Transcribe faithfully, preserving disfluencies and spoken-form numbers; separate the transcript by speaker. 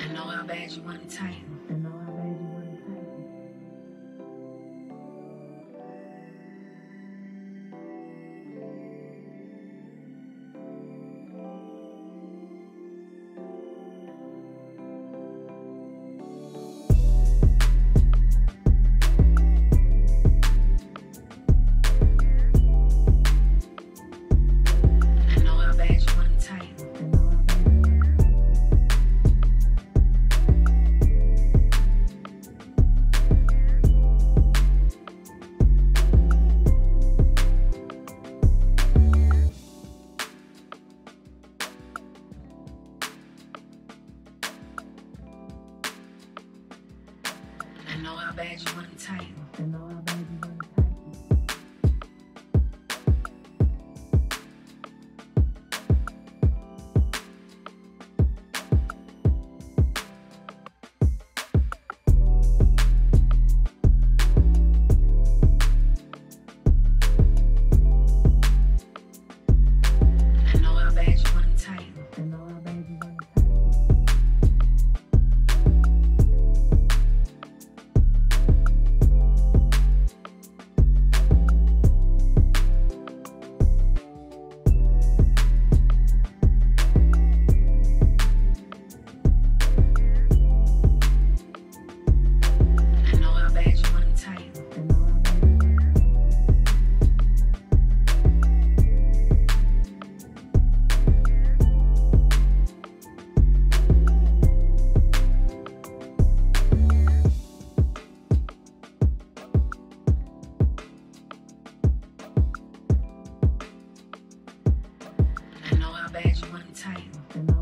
Speaker 1: I know how bad you want it tight. I know how bad you want it tight. I know how bad you want it tight. I know how bad. I know how bad you want it tight. I know how bad you want it tight. I know how bad you want it tight. I know how bad you want it tight. I know how bad you want it tight.